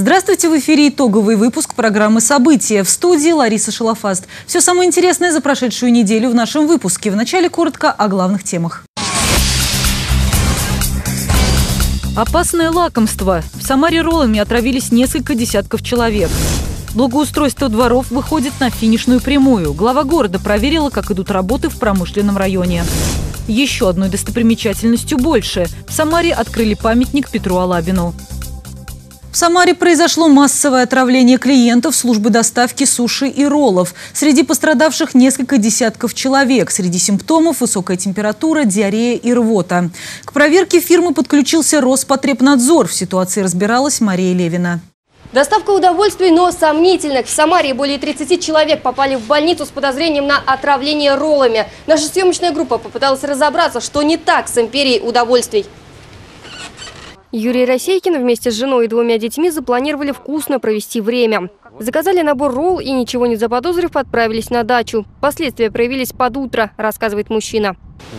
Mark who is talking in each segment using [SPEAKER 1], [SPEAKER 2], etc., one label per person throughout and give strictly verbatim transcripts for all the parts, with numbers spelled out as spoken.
[SPEAKER 1] Здравствуйте, в эфире итоговый выпуск программы «События». В студии Лариса Шалафаст. Все самое интересное за прошедшую неделю в нашем выпуске. Вначале коротко о главных темах. Опасное лакомство. В Самаре роллами отравились несколько десятков человек. Благоустройство дворов выходит на финишную прямую. Глава города проверила, как идут работы в промышленном районе. Еще одной достопримечательностью больше. В Самаре открыли памятник Петру Алабину. В Самаре произошло массовое отравление клиентов службы доставки суши и роллов. Среди пострадавших несколько десятков человек. Среди симптомов – высокая температура, диарея и рвота. К проверке фирмы подключился Роспотребнадзор. В ситуации разбиралась Мария Левина.
[SPEAKER 2] Доставка удовольствий, но сомнительных. В Самаре более тридцати человек попали в больницу с подозрением на отравление роллами. Наша съемочная группа попыталась разобраться, что не так с империей удовольствий. Юрий Росейкин вместе с женой и двумя детьми запланировали вкусно провести время. Заказали набор ролл и, ничего не заподозрив, отправились на дачу. Последствия проявились под утро, рассказывает мужчина.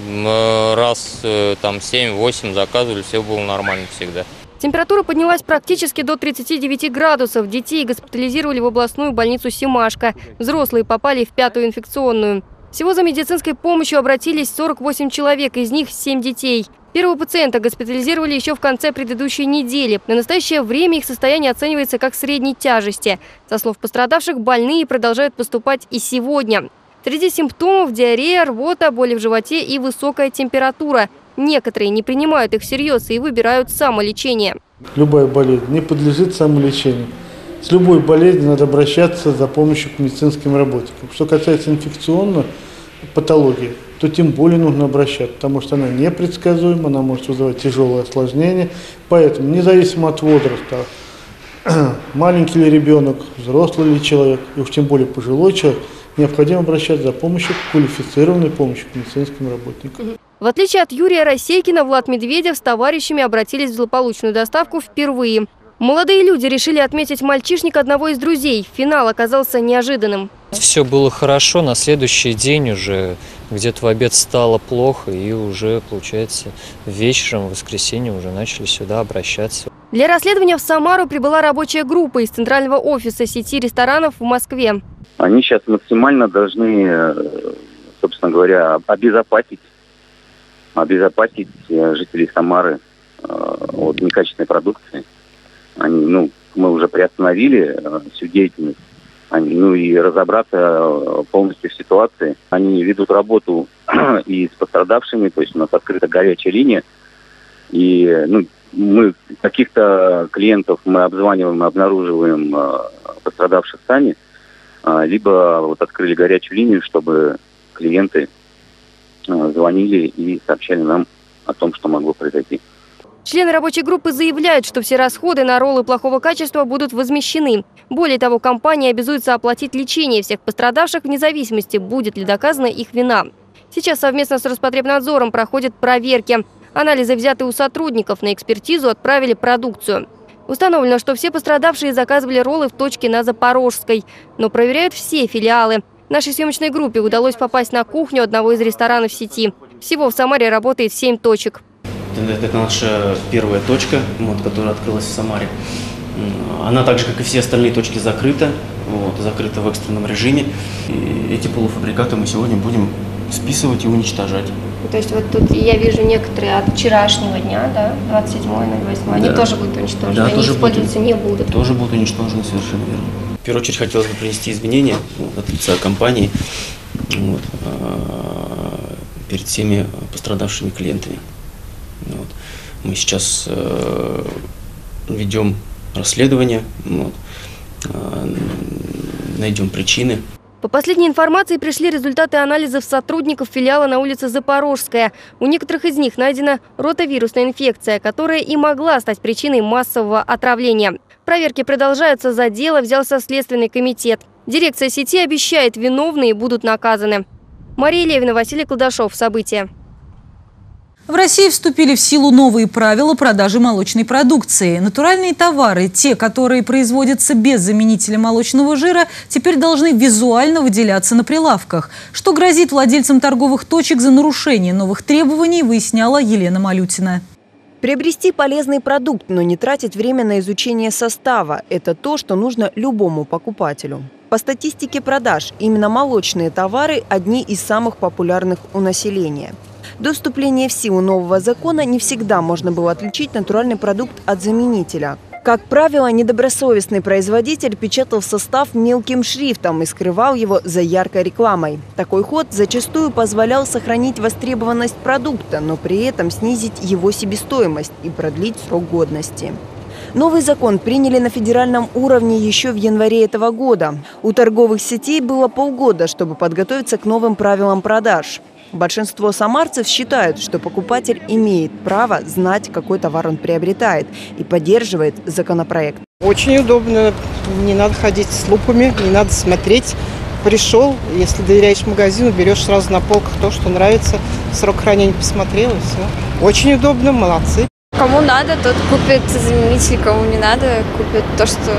[SPEAKER 3] Раз там семь-восемь заказывали, все было нормально всегда.
[SPEAKER 2] Температура поднялась практически до тридцати девяти градусов. Детей госпитализировали в областную больницу Семашко. Взрослые попали в пятую инфекционную. Всего за медицинской помощью обратились сорок восемь человек, из них семь детей. Первого пациента госпитализировали еще в конце предыдущей недели. На настоящее время их состояние оценивается как средней тяжести. Со слов пострадавших, больные продолжают поступать и сегодня. Среди симптомов – диарея, рвота, боли в животе и высокая температура. Некоторые не принимают их всерьез и выбирают самолечение.
[SPEAKER 4] Любая болезнь не подлежит самолечению. С любой болезнью надо обращаться за помощью к медицинским работникам. Что касается инфекционной патологии, то тем более нужно обращаться, потому что она непредсказуема, она может вызывать тяжелое осложнение. Поэтому, независимо от возраста, маленький ли ребенок, взрослый ли человек, и уж тем более пожилой человек, необходимо обращаться за помощью к квалифицированной помощи к медицинским работникам.
[SPEAKER 2] В отличие от Юрия Росейкина, Влад Медведев с товарищами обратились в злополучную доставку впервые. Молодые люди решили отметить мальчишника одного из друзей. Финал оказался неожиданным.
[SPEAKER 5] Все было хорошо, на следующий день уже где-то в обед стало плохо, и уже, получается, вечером, в воскресенье уже начали сюда обращаться.
[SPEAKER 2] Для расследования в Самару прибыла рабочая группа из центрального офиса сети ресторанов в Москве.
[SPEAKER 6] Они сейчас максимально должны, собственно говоря, обезопасить, обезопасить жителей Самары от некачественной продукции. Они, ну, мы уже приостановили всю деятельность. Они, ну и разобраться полностью в ситуации. Они ведут работу и с пострадавшими, то есть у нас открыта горячая линия. И ну, мы каких-то клиентов мы обзваниваем, обнаруживаем пострадавших сами, либо вот открыли горячую линию, чтобы клиенты звонили и сообщали нам о том, что могло произойти.
[SPEAKER 2] Члены рабочей группы заявляют, что все расходы на роллы плохого качества будут возмещены. Более того, компания обязуется оплатить лечение всех пострадавших вне зависимости, будет ли доказана их вина. Сейчас совместно с Роспотребнадзором проходят проверки. Анализы взяты у сотрудников, на экспертизу отправили продукцию. Установлено, что все пострадавшие заказывали роллы в точке на Запорожской. Но проверяют все филиалы. Нашей съемочной группе удалось попасть на кухню одного из ресторанов сети. Всего в Самаре работает семь точек.
[SPEAKER 7] Это наша первая точка, вот, которая открылась в Самаре. Она так же, как и все остальные точки, закрыта, вот, закрыта в экстренном режиме. И эти полуфабрикаты мы сегодня будем списывать и уничтожать.
[SPEAKER 2] То есть вот тут я вижу некоторые от вчерашнего дня, да, двадцать седьмого на двадцать восьмое, да. Они тоже будут уничтожены, да, они использоваться не будут.
[SPEAKER 7] Тоже будут уничтожены, совершенно верно. В первую очередь хотелось бы принести извинения вот, от лица компании вот, перед всеми пострадавшими клиентами. Вот. Мы сейчас э, ведем расследование, вот, э, найдем причины.
[SPEAKER 2] По последней информации пришли результаты анализов сотрудников филиала на улице Запорожская. У некоторых из них найдена ротавирусная инфекция, которая и могла стать причиной массового отравления. Проверки продолжаются, за дело взялся Следственный комитет. Дирекция сети обещает, виновные будут наказаны. Мария Левина, Василий Кладашов. События.
[SPEAKER 1] В России вступили в силу новые правила продажи молочной продукции. Натуральные товары, те, которые производятся без заменителя молочного жира, теперь должны визуально выделяться на прилавках. Что грозит владельцам торговых точек за нарушение новых требований, выясняла Елена Малютина.
[SPEAKER 8] Приобрести полезный продукт, но не тратить время на изучение состава – это то, что нужно любому покупателю. По статистике продаж, именно молочные товары – одни из самых популярных у населения. До вступления в силу нового закона не всегда можно было отличить натуральный продукт от заменителя. Как правило, недобросовестный производитель печатал состав мелким шрифтом и скрывал его за яркой рекламой. Такой ход зачастую позволял сохранить востребованность продукта, но при этом снизить его себестоимость и продлить срок годности. Новый закон приняли на федеральном уровне еще в январе этого года. У торговых сетей было полгода, чтобы подготовиться к новым правилам продаж. Большинство самарцев считают, что покупатель имеет право знать, какой товар он приобретает, и поддерживает законопроект.
[SPEAKER 9] Очень удобно, не надо ходить с лупами, не надо смотреть. Пришел, если доверяешь магазину, берешь сразу на полках то, что нравится, срок хранения посмотрел и все. Очень удобно, молодцы.
[SPEAKER 10] Кому надо, тот купит заменитель, кому не надо, купит то, что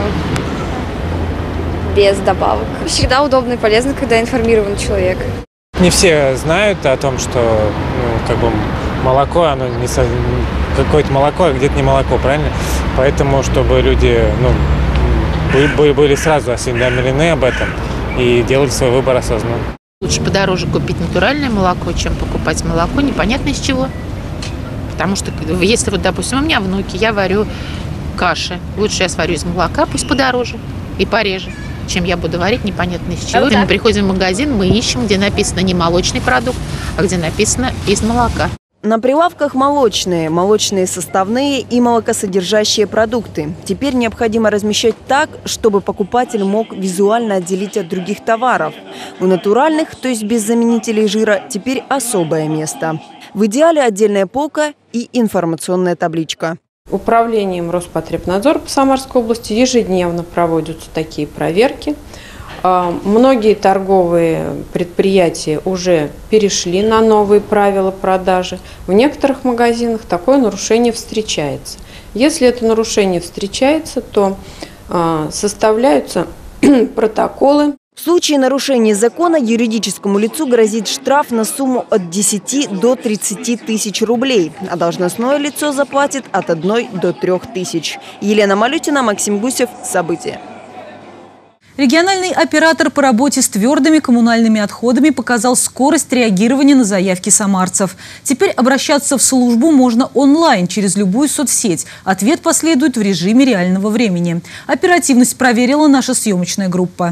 [SPEAKER 10] без добавок. Всегда удобно и полезно, когда информирован человек.
[SPEAKER 11] Не все знают о том, что ну, как бы молоко, оно не со... какое-то молоко, а где-то не молоко, правильно? Поэтому, чтобы люди ну, были сразу осведомлены об этом и делали свой выбор осознанно.
[SPEAKER 12] Лучше подороже купить натуральное молоко, чем покупать молоко непонятно из чего. Потому что если, вот, допустим, у меня внуки, я варю каши, лучше я сварю из молока, пусть подороже и пореже, чем я буду варить непонятно из чего. Мы приходим в магазин, мы ищем, где написано не молочный продукт, а где написано из молока.
[SPEAKER 8] На прилавках молочные, молочные составные и молокосодержащие продукты. Теперь необходимо размещать так, чтобы покупатель мог визуально отделить от других товаров. У натуральных, то есть без заменителей жира, теперь особое место. В идеале отдельная полка и информационная табличка.
[SPEAKER 13] Управлением Роспотребнадзора по Самарской области ежедневно проводятся такие проверки. Многие торговые предприятия уже перешли на новые правила продажи. В некоторых магазинах такое нарушение встречается. Если это нарушение встречается, то составляются протоколы.
[SPEAKER 8] В случае нарушения закона юридическому лицу грозит штраф на сумму от десяти до тридцати тысяч рублей, а должностное лицо заплатит от одной до трех тысяч. Елена Малютина, Максим Гусев. События.
[SPEAKER 1] Региональный оператор по работе с твердыми коммунальными отходами показал скорость реагирования на заявки самарцев. Теперь обращаться в службу можно онлайн через любую соцсеть. Ответ последует в режиме реального времени. Оперативность проверила наша съемочная группа.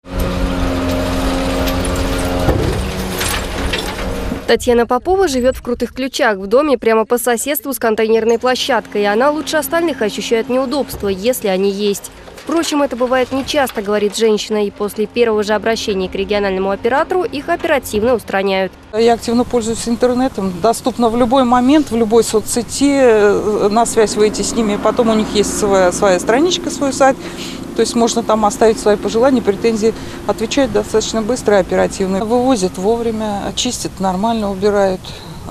[SPEAKER 2] Татьяна Попова живет в Крутых Ключах, в доме прямо по соседству с контейнерной площадкой. И она лучше остальных ощущает неудобства, если они есть. Впрочем, это бывает нечасто, говорит женщина, и после первого же обращения к региональному оператору их оперативно устраняют.
[SPEAKER 14] Я активно пользуюсь интернетом, доступно в любой момент, в любой соцсети, на связь выйти с ними. Потом у них есть своя, своя страничка, свой сайт, то есть можно там оставить свои пожелания, претензии, отвечают достаточно быстро и оперативно. Вывозят вовремя, чистят нормально, убирают.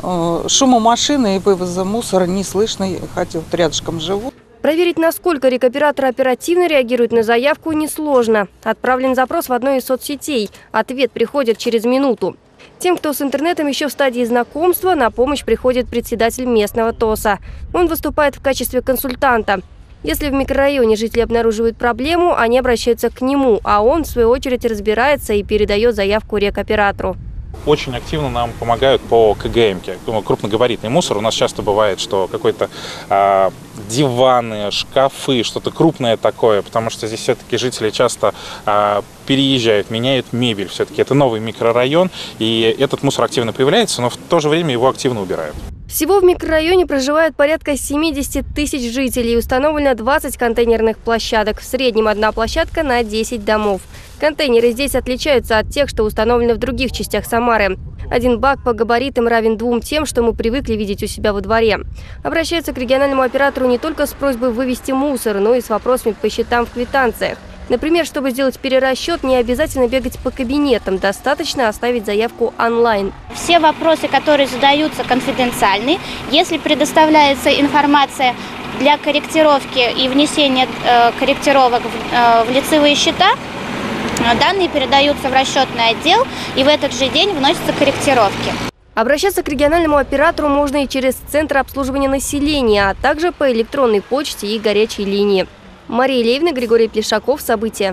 [SPEAKER 14] Шума машины и вывоза мусора не слышно, хотя вот рядышком живу.
[SPEAKER 2] Проверить, насколько рекоператор оперативно реагирует на заявку, несложно. Отправлен запрос в одной из соцсетей. Ответ приходит через минуту. Тем, кто с интернетом еще в стадии знакомства, на помощь приходит председатель местного ТОСа. Он выступает в качестве консультанта. Если в микрорайоне жители обнаруживают проблему, они обращаются к нему, а он, в свою очередь, разбирается и передает заявку рекоператору.
[SPEAKER 15] Очень активно нам помогают по КГМке, крупногабаритный мусор. У нас часто бывает, что какой-то э, диваны, шкафы, что-то крупное такое, потому что здесь все-таки жители часто э, переезжают, меняют мебель. Все-таки это новый микрорайон, и этот мусор активно появляется, но в то же время его активно убирают.
[SPEAKER 2] Всего в микрорайоне проживает порядка семидесяти тысяч жителей. Установлено двадцать контейнерных площадок. В среднем одна площадка на десять домов. Контейнеры здесь отличаются от тех, что установлены в других частях Самары. Один бак по габаритам равен двум тем, что мы привыкли видеть у себя во дворе. Обращаются к региональному оператору не только с просьбой вывести мусор, но и с вопросами по счетам в квитанциях. Например, чтобы сделать перерасчет, не обязательно бегать по кабинетам, достаточно оставить заявку онлайн.
[SPEAKER 16] Все вопросы, которые задаются, конфиденциальны. Если предоставляется информация для корректировки и внесения э, корректировок в, э, в лицевые счета, данные передаются в расчетный отдел, и в этот же день вносятся корректировки.
[SPEAKER 2] Обращаться к региональному оператору можно и через Центр обслуживания населения, а также по электронной почте и горячей линии. Мария Левина, Григорий Плешаков. События.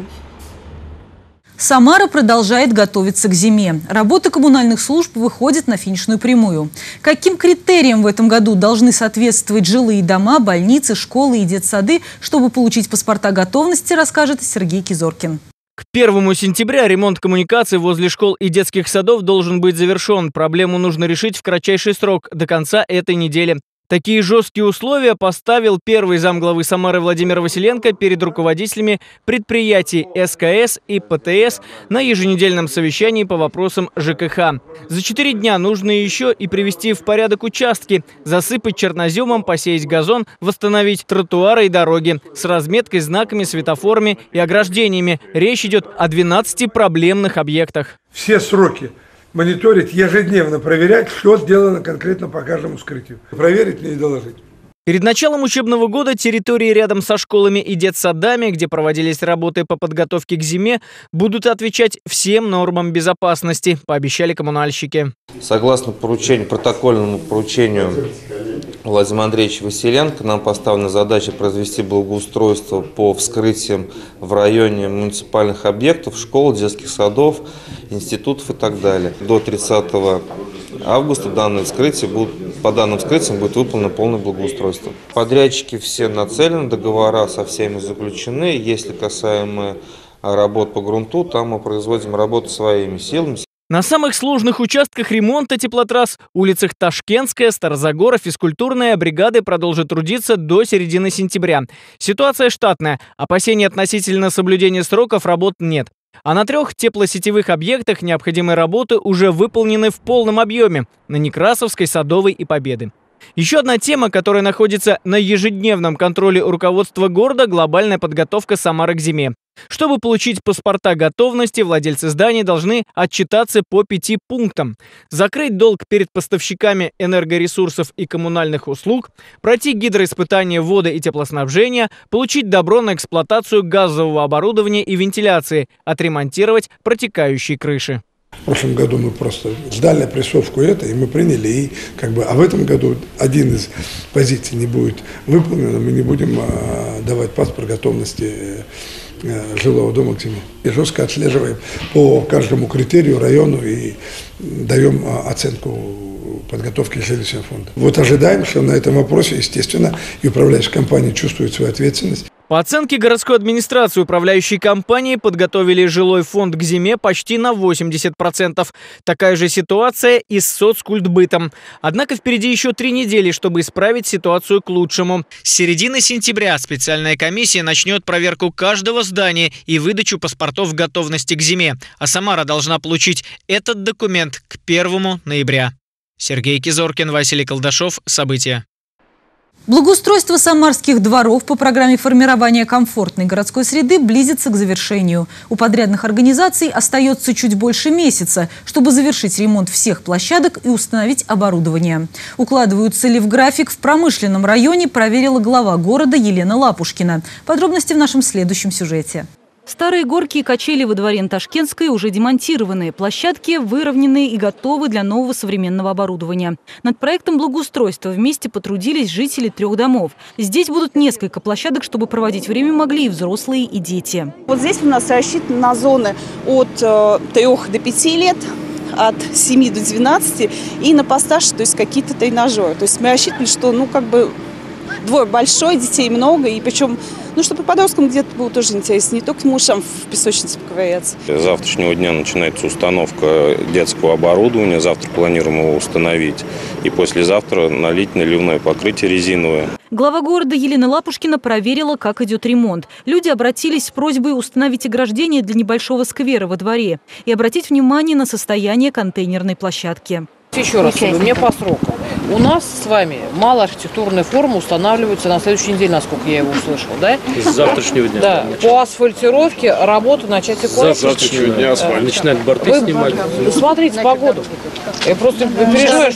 [SPEAKER 1] Самара продолжает готовиться к зиме. Работа коммунальных служб выходит на финишную прямую. Каким критериям в этом году должны соответствовать жилые дома, больницы, школы и детсады, чтобы получить паспорта готовности, расскажет Сергей Кизоркин.
[SPEAKER 17] К первому сентября ремонт коммуникаций возле школ и детских садов должен быть завершен. Проблему нужно решить в кратчайший срок, до конца этой недели. Такие жесткие условия поставил первый замглавы Самары Владимир Василенко перед руководителями предприятий эс ка эс и пэ тэ эс на еженедельном совещании по вопросам жэ ка ха. За четыре дня нужно еще и привести в порядок участки, засыпать черноземом, посеять газон, восстановить тротуары и дороги с разметкой, знаками, светофорами и ограждениями. Речь идет о двенадцати проблемных объектах.
[SPEAKER 18] Все сроки мониторить, ежедневно проверять, что сделано конкретно по каждому вскрытию. Проверить и доложить.
[SPEAKER 17] Перед началом учебного года территории рядом со школами и детсадами, где проводились работы по подготовке к зиме, будут отвечать всем нормам безопасности, пообещали коммунальщики.
[SPEAKER 19] Согласно поручению, протокольному поручению Владимира Андреевича Василенко, нам поставлена задача произвести благоустройство по вскрытиям в районе муниципальных объектов, школ, детских садов, институтов и так далее. До тридцатого августа данное вскрытие будут, по данным вскрытиям будет выполнено полное благоустройство. Подрядчики все нацелены, договора со всеми заключены. Если касаемо работ по грунту, там мы производим работу своими силами.
[SPEAKER 17] На самых сложных участках ремонта теплотрасс, улицах Ташкентская, Старозагора, физкультурная бригады продолжат трудиться до середины сентября. Ситуация штатная, опасений относительно соблюдения сроков работ нет. А на трех теплосетевых объектах необходимые работы уже выполнены в полном объеме – на Некрасовской, Садовой и Победы. Еще одна тема, которая находится на ежедневном контроле руководства города – глобальная подготовка Самары к зиме. Чтобы получить паспорта готовности, владельцы зданий должны отчитаться по пяти пунктам. Закрыть долг перед поставщиками энергоресурсов и коммунальных услуг, пройти гидроиспытание воды и теплоснабжения, получить добро на эксплуатацию газового оборудования и вентиляции, отремонтировать протекающие крыши.
[SPEAKER 18] В прошлом году мы просто ждали опрессовку это, и мы приняли, и как бы, а в этом году один из позиций не будет выполнен, мы не будем а, давать паспорт готовности а, жилого дома к зиме. И жестко отслеживаем по каждому критерию, району и даем а, оценку подготовки жилищного фонда. Вот ожидаем, что на этом вопросе, естественно, и управляющая компания чувствует свою ответственность.
[SPEAKER 17] По оценке городской администрации, управляющие компании подготовили жилой фонд к зиме почти на восемьдесят процентов. Такая же ситуация и с соцкультбытом. Однако впереди еще три недели, чтобы исправить ситуацию к лучшему. С середины сентября специальная комиссия начнет проверку каждого здания и выдачу паспортов готовности к зиме. А Самара должна получить этот документ к первому ноября. Сергей Кизоркин, Василий Колдашов. События.
[SPEAKER 1] Благоустройство самарских дворов по программе формирования комфортной городской среды близится к завершению. У подрядных организаций остается чуть больше месяца, чтобы завершить ремонт всех площадок и установить оборудование. Укладываются ли в график в промышленном районе, проверила глава города Елена Лапушкина. Подробности в нашем следующем сюжете. Старые горки и качели во дворе Ташкентской уже демонтированы. Площадки выровнены и готовы для нового современного оборудования. Над проектом благоустройства вместе потрудились жители трех домов. Здесь будут несколько площадок, чтобы проводить время могли и взрослые, и дети.
[SPEAKER 20] Вот здесь у нас рассчитано на зоны от э, трех до пяти лет, от семи до двенадцати и на постарше, то есть какие-то тренажеры. То есть мы рассчитывали, что ну как бы двор большой, детей много, и причем, ну, чтобы подросткам где-то было тоже интересно, не только мужам в песочнице поковыряться.
[SPEAKER 21] С завтрашнего дня начинается установка детского оборудования, завтра планируем его установить, и послезавтра налить наливное покрытие резиновое.
[SPEAKER 1] Глава города Елена Лапушкина проверила, как идет ремонт. Люди обратились с просьбой установить ограждение для небольшого сквера во дворе и обратить внимание на состояние контейнерной площадки.
[SPEAKER 22] Еще раз, мне по сроку. У нас с вами малоархитектурная форма устанавливается на следующей неделе, насколько я его услышала, да?
[SPEAKER 23] С завтрашнего дня.
[SPEAKER 22] Да. По асфальтировке работу начать и
[SPEAKER 23] С завтрашнего дня асфальт. Начинать борты Вы снимать.
[SPEAKER 22] Смотрите погоду. Я просто переживаю,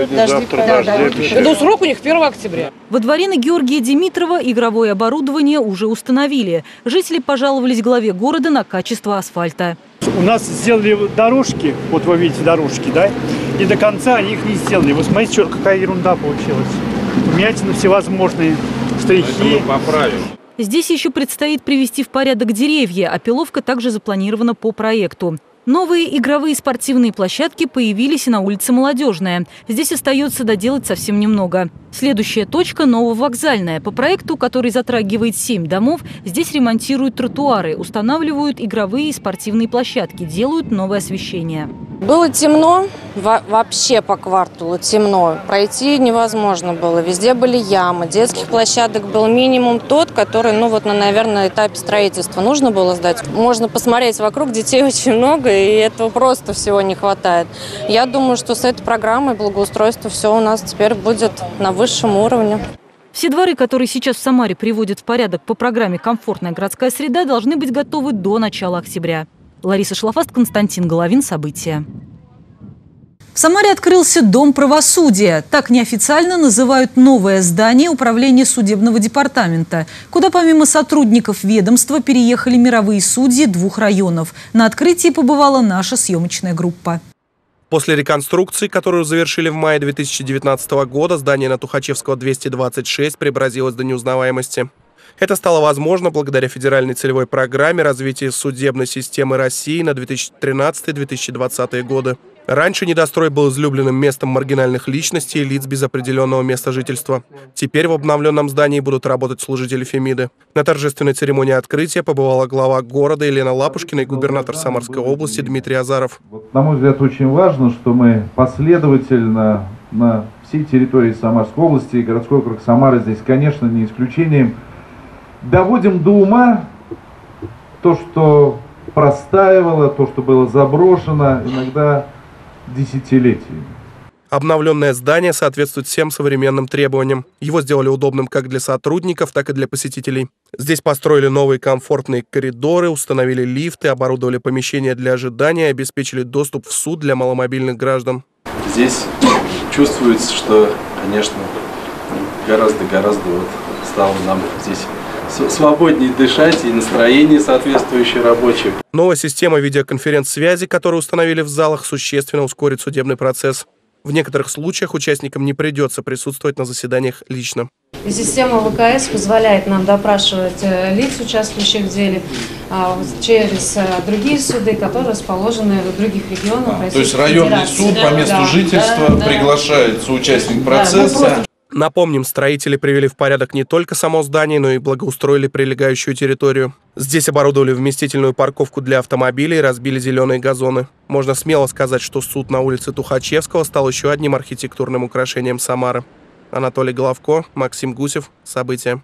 [SPEAKER 22] что... Ну, срок у них первого октября.
[SPEAKER 1] Во дворе на Георгия Димитрова игровое оборудование уже установили. Жители пожаловались главе города на качество асфальта.
[SPEAKER 24] У нас сделали дорожки, вот вы видите дорожки, да?
[SPEAKER 3] и до конца они их не сделали. Вот смотрите, что, какая ерунда получилась. Вмятины всевозможные, штрихи.
[SPEAKER 15] Поправим.
[SPEAKER 1] Здесь еще предстоит привести в порядок деревья, а пиловка также запланирована по проекту. Новые игровые спортивные площадки появились и на улице Молодежная. Здесь остается доделать совсем немного. Следующая точка – Нововокзальная. По проекту, который затрагивает семь домов, здесь ремонтируют тротуары, устанавливают игровые и спортивные площадки, делают новое освещение.
[SPEAKER 4] Было темно, вообще по кварталу темно. Пройти невозможно было. Везде были ямы. Детских площадок был минимум тот, который, ну вот, на, наверное, этапе строительства нужно было сдать. Можно посмотреть вокруг, детей очень много, и этого просто всего не хватает. Я думаю, что с этой программой благоустройства все у нас теперь будет на высшем уровне.
[SPEAKER 1] Все дворы, которые сейчас в Самаре приводят в порядок по программе «Комфортная городская среда», должны быть готовы до начала октября. Лариса Шлафаст, Константин Головин. События. В Самаре открылся Дом правосудия. Так неофициально называют новое здание управления судебного департамента, куда помимо сотрудников ведомства переехали мировые судьи двух районов. На открытии побывала наша съемочная группа.
[SPEAKER 5] После реконструкции, которую завершили в мае две тысячи девятнадцатого года, здание на Тухачевского двести двадцать шесть преобразилось до неузнаваемости. Это стало возможно благодаря федеральной целевой программе развития судебной системы России на две тысячи тринадцатый — две тысячи двадцатые годы. Раньше недострой был излюбленным местом маргинальных личностей и лиц без определенного места жительства. Теперь в обновленном здании будут работать служители Фемиды. На торжественной церемонии открытия побывала глава города Елена Лапушкина и губернатор Самарской области Дмитрий Азаров.
[SPEAKER 24] На мой взгляд, очень важно, что мы последовательно на всей территории Самарской области, и городской округ Самары здесь, конечно, не исключением, доводим до ума то, что простаивало, то, что было заброшено иногда десятилетиями.
[SPEAKER 5] Обновленное здание соответствует всем современным требованиям. Его сделали удобным как для сотрудников, так и для посетителей. Здесь построили новые комфортные коридоры, установили лифты, оборудовали помещения для ожидания, обеспечили доступ в суд для маломобильных граждан.
[SPEAKER 25] Здесь чувствуется, что, конечно, гораздо-гораздо вот стало нам здесь свободнее дышать и настроение соответствующее рабочее.
[SPEAKER 5] Новая система видеоконференц-связи, которую установили в залах, существенно ускорит судебный процесс. В некоторых случаях участникам не придется присутствовать на заседаниях лично.
[SPEAKER 26] Система ВКС позволяет нам допрашивать лиц, участвующих в деле, через другие суды, которые расположены в других регионах.
[SPEAKER 25] А, то есть районный суд по месту да, жительства да, приглашает да. соучастник процесса. Да,
[SPEAKER 5] Напомним, строители привели в порядок не только само здание, но и благоустроили прилегающую территорию. Здесь оборудовали вместительную парковку для автомобилей и разбили зеленые газоны. Можно смело сказать, что суд на улице Тухачевского стал еще одним архитектурным украшением Самары. Анатолий Головко, Максим Гусев. События.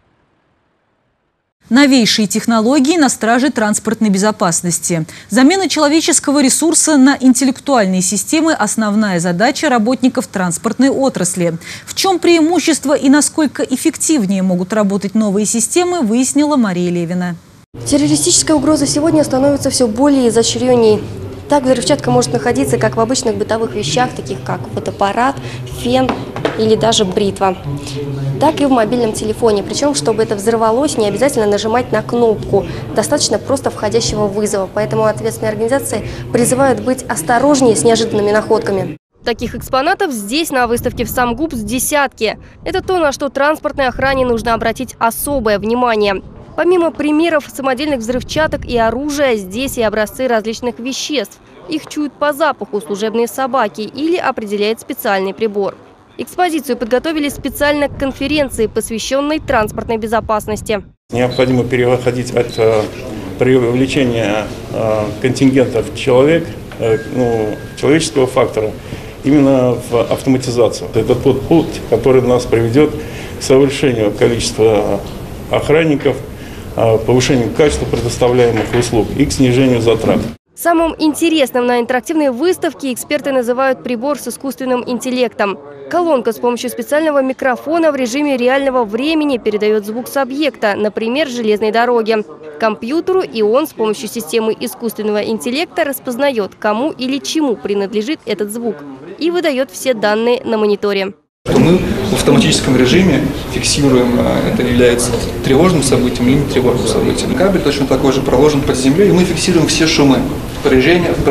[SPEAKER 1] Новейшие технологии на страже транспортной безопасности. Замена человеческого ресурса на интеллектуальные системы – основная задача работников транспортной отрасли. В чем преимущество и насколько эффективнее могут работать новые системы, выяснила Мария Левина.
[SPEAKER 2] Террористическая угроза сегодня становится все более изощренней. Так взрывчатка может находиться как в обычных бытовых вещах, таких как фотоаппарат, фен или даже бритва, так и в мобильном телефоне. Причем, чтобы это взорвалось, не обязательно нажимать на кнопку. Достаточно просто входящего вызова. Поэтому ответственные организации призывают быть осторожнее с неожиданными находками. Таких экспонатов здесь на выставке в Самгупс десятки. Это то, на что транспортной охране нужно обратить особое внимание. Помимо примеров самодельных взрывчаток и оружия, здесь и образцы различных веществ. Их чуют по запаху служебные собаки или определяет специальный прибор. Экспозицию подготовили специально к конференции, посвященной транспортной безопасности.
[SPEAKER 27] Необходимо переходить от э, привлечения э, контингентов человек, э, ну, человеческого фактора именно в автоматизацию. Это тот путь, который нас приведет к совершению количества охранников, повышению качества предоставляемых услуг и к снижению затрат.
[SPEAKER 2] Самым интересным на интерактивной выставке эксперты называют прибор с искусственным интеллектом. Колонка с помощью специального микрофона в режиме реального времени передает звук с объекта, например, железной дороги, компьютеру, и он с помощью системы искусственного интеллекта распознает, кому или чему принадлежит этот звук, и выдает все данные на мониторе.
[SPEAKER 28] Мы в автоматическом режиме фиксируем, это является тревожным событием или не тревожным событием. Кабель точно такой же проложен под землей, и мы фиксируем все шумы, напряжение,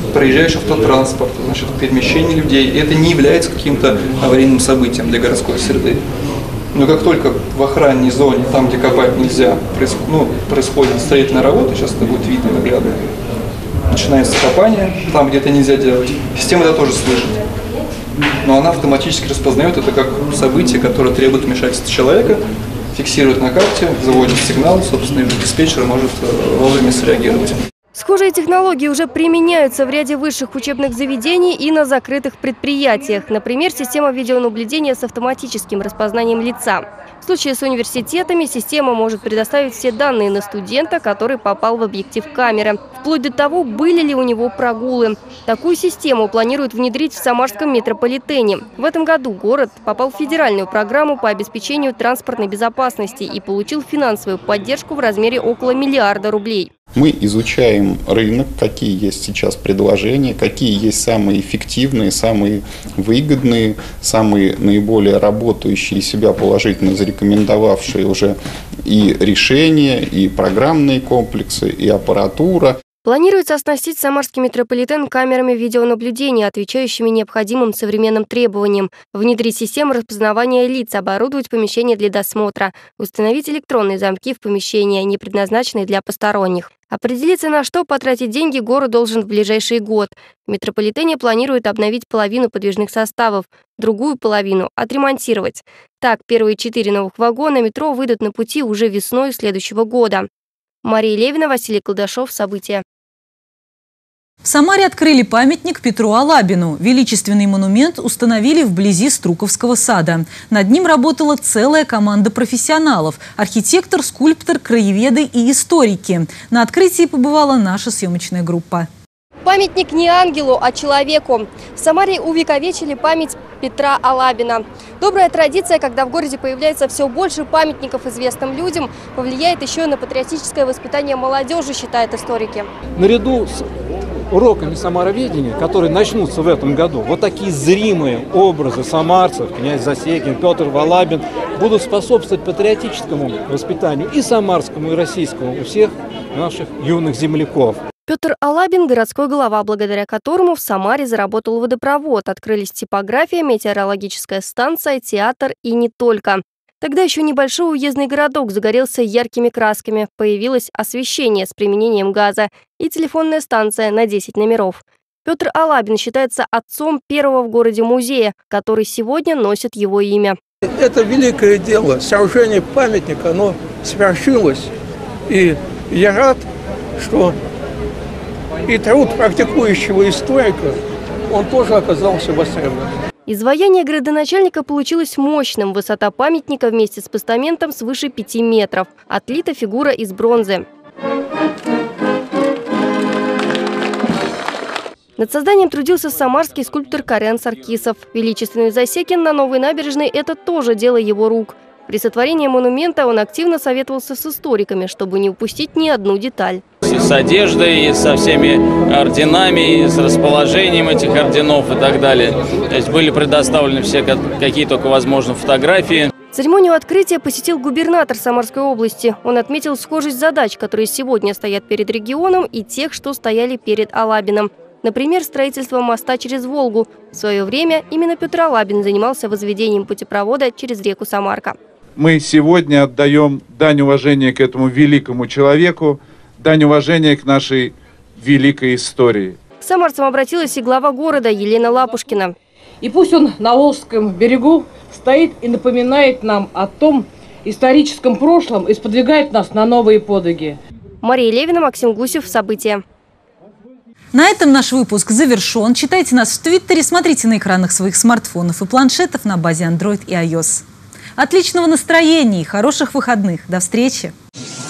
[SPEAKER 28] проезжающий автотранспорт, значит, перемещение людей. И это не является каким-то аварийным событием для городской среды. Но как только в охранной зоне, там, где копать нельзя, происходит, ну, происходит строительная работа, сейчас это будет видно наглядно, начинается копание, там, где это нельзя делать, система это тоже слышит. Но она автоматически распознает это как событие, которое требует вмешательства человека, фиксирует на карте, заводит сигнал, собственно, и диспетчер может вовремя среагировать.
[SPEAKER 2] Схожие технологии уже применяются в ряде высших учебных заведений и на закрытых предприятиях. Например, система видеонаблюдения с автоматическим распознанием лица. В случае с университетами система может предоставить все данные на студента, который попал в объектив камеры, вплоть до того, были ли у него прогулы. Такую систему планируют внедрить в Самарском метрополитене. В этом году город попал в федеральную программу по обеспечению транспортной безопасности и получил финансовую поддержку в размере около миллиарда рублей.
[SPEAKER 6] Мы изучаем рынок, какие есть сейчас предложения, какие есть самые эффективные, самые выгодные, самые наиболее работающие, себя положительно зарекомендовавшие уже и решения, и программные комплексы, и аппаратура.
[SPEAKER 2] Планируется оснастить Самарский метрополитен камерами видеонаблюдения, отвечающими необходимым современным требованиям, внедрить систему распознавания лиц, оборудовать помещения для досмотра, установить электронные замки в помещения, не предназначенные для посторонних. Определиться, на что потратить деньги, город должен в ближайший год. В метрополитене планируют обновить половину подвижных составов, другую половину отремонтировать. Так, первые четыре новых вагона метро выйдут на пути уже весной следующего года. Мария Левина, Василий Колдашов. События.
[SPEAKER 1] В Самаре открыли памятник Петру Алабину. Величественный монумент установили вблизи Струковского сада. Над ним работала целая команда профессионалов – архитектор, скульптор, краеведы и историки. На открытии побывала наша съемочная группа.
[SPEAKER 2] Памятник не ангелу, а человеку. В Самаре увековечили память Петра Алабина. Добрая традиция, когда в городе появляется все больше памятников известным людям, повлияет еще и на патриотическое воспитание молодежи, считают историки.
[SPEAKER 7] Наряду с уроками самароведения, которые начнутся в этом году, вот такие зримые образы самарцев, князь Засекин, Петр Алабин, будут способствовать патриотическому воспитанию и самарскому, и российскому у всех наших юных земляков.
[SPEAKER 2] Петр Алабин – городской глава, благодаря которому в Самаре заработал водопровод, открылись типография, метеорологическая станция, театр и не только. Тогда еще небольшой уездный городок загорелся яркими красками, появилось освещение с применением газа и телефонная станция на десять номеров. Петр Алабин считается отцом первого в городе музея, который сегодня носит его имя.
[SPEAKER 8] Это великое дело, сооружение памятника, оно свершилось. И я рад, что и труд практикующего историка, он тоже оказался востребован.
[SPEAKER 2] Изваяние градоначальника получилось мощным. Высота памятника вместе с постаментом свыше пяти метров. Отлита фигура из бронзы. Над созданием трудился самарский скульптор Карен Саркисов. Величественный Засекин на Новой набережной – это тоже дело его рук. При сотворении монумента он активно советовался с историками, чтобы не упустить ни одну деталь.
[SPEAKER 9] С одеждой, со всеми орденами, с расположением этих орденов и так далее. То есть были предоставлены все, какие только возможно, фотографии.
[SPEAKER 2] Церемонию открытия посетил губернатор Самарской области. Он отметил схожесть задач, которые сегодня стоят перед регионом, и тех, что стояли перед Алабиным. Например, строительство моста через Волгу. В свое время именно Петр Алабин занимался возведением путепровода через реку Самарка.
[SPEAKER 24] Мы сегодня отдаем дань уважения к этому великому человеку, дань уважения к нашей великой истории.
[SPEAKER 2] К самарцам обратилась и глава города Елена Лапушкина.
[SPEAKER 22] И пусть он на Волжском берегу стоит и напоминает нам о том историческом прошлом и сподвигает нас на новые подвиги.
[SPEAKER 2] Мария Левина, Максим Гусев. События.
[SPEAKER 1] На этом наш выпуск завершен. Читайте нас в Твиттере, смотрите на экранах своих смартфонов и планшетов на базе Android и iOS. Отличного настроения и хороших выходных. До встречи!